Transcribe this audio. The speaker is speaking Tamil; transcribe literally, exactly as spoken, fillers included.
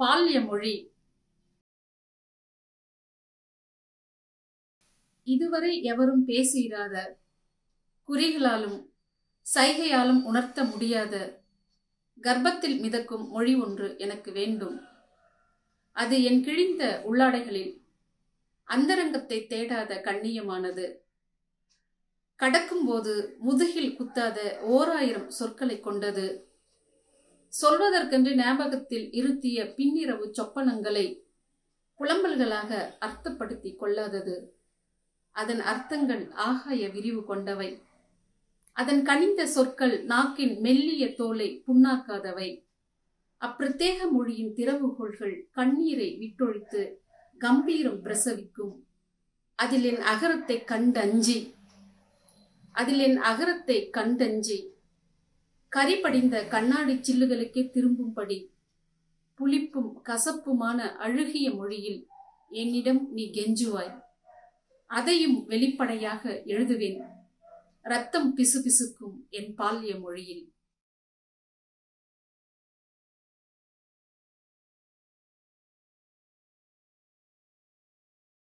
பால்ய மொழி. இதுவரை எவரும் பேசியிராத, குறிகளாலும் சைகையாலும் உணர்த்த முடியாத கர்ப்பத்தில் மிதக்கும் மொழி ஒன்று எனக்கு வேண்டும். அது என் கிழிந்த உள்ளாடைகளில் அந்தரங்கத்தை தேடாத கண்ணியமானது. கடக்கும்போது முதுகில் குத்தாத ஓராயிரம் சொற்களை கொண்டது. சொல்வதற்கென்று ஞாபகத்தில் இருத்திய பின்னிரவு சொப்பனங்களை புலம்பல்களாக அர்த்தப்படுத்தி கொள்ளாதது. அதன் அர்த்தங்கள் ஆகாய விரிவு கொண்டவை. அதன் கனிந்த சொற்கள் நாக்கின் மெல்லிய தோலை புண்ணாக்காதவை. அப்பிரத்யேக மொழியின் திறவுகோள்கள் கண்ணீரை விட்டொழித்து கம்பீரம் பிரசவிக்கும். அதில் என் அகரத்தை கண்டஞ்சி அதில் என் அகரத்தை கண்டஞ்சி கரிபடிந்த கண்ணாடி சில்லுகளுக்கே திரும்பும்படி புளிப்பும் கசப்புமான அழுகிய மொழியில் என்னிடம் நீ கெஞ்சுவாய். அதையும் வெளிப்படையாக எழுதுவேன், ரத்தம் பிசுபிசுக்கும் என் பால்ய மொழியில்.